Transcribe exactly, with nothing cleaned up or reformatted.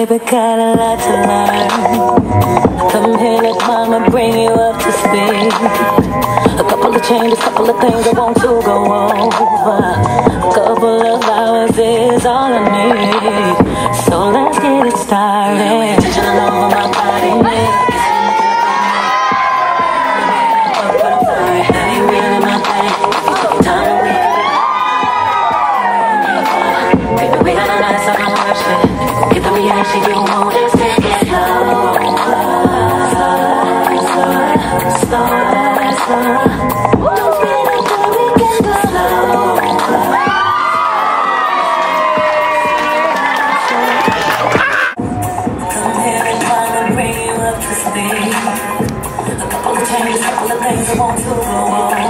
baby, got a lot to learn. Come here, let mama bring you up to speed. A couple of changes, couple of things I want to go over. A couple of hours is all I need. So let's get it started. Attention all over my body, man. That ain't really my thing. Time to wait. Baby, we got a lot of stuff I'm worship. Get the reaction you want, just take it slow. Slow, slow, slow. Don't speed up, baby, we can go slow. Come here and try to bring you up to speed. A couple of changes, couple of things I want to go on.